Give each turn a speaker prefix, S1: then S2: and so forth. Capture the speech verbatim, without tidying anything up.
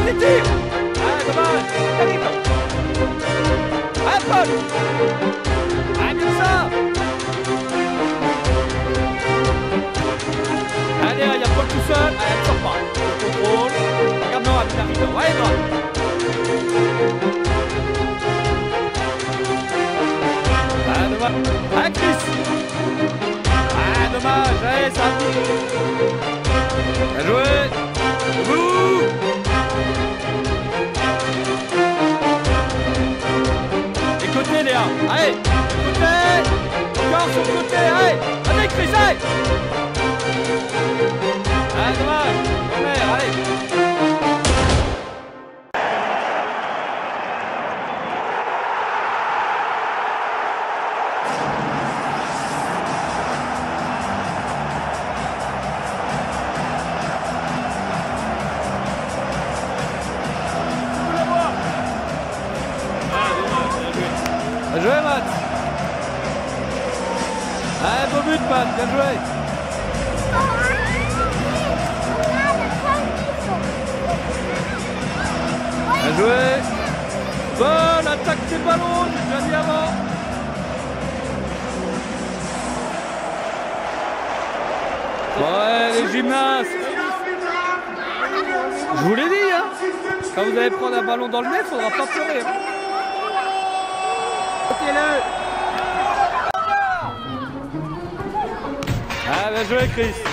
S1: Paul, les tirs. Ah, dommage. Terrible. Ah, Paul. Ah, bien ça. Allez, il y a Paul tout seul. Ah, elle ne sort pas. Contrôle. Regarde, non, elle arrive. Ouais, non. Ah, dommage. Ah, Chris. Ah, dommage. Allez, ça. Bien joué. Debout. Les côtés, Léa. Allez, côté. Encore sur le côté. Allez, allez, Chris, allez. Ah, dommage. Corner, allez. Bien joué, Matt. Ah, beau but, Matt. Bien joué. Bien joué. Bonne attaque des ballons, j'ai déjà dit avant. Ouais, les gymnastes. Je vous l'ai dit, hein. Quand vous allez prendre un ballon dans le nez, il ne faudra pas pleurer. Ah, bien joué, Chris.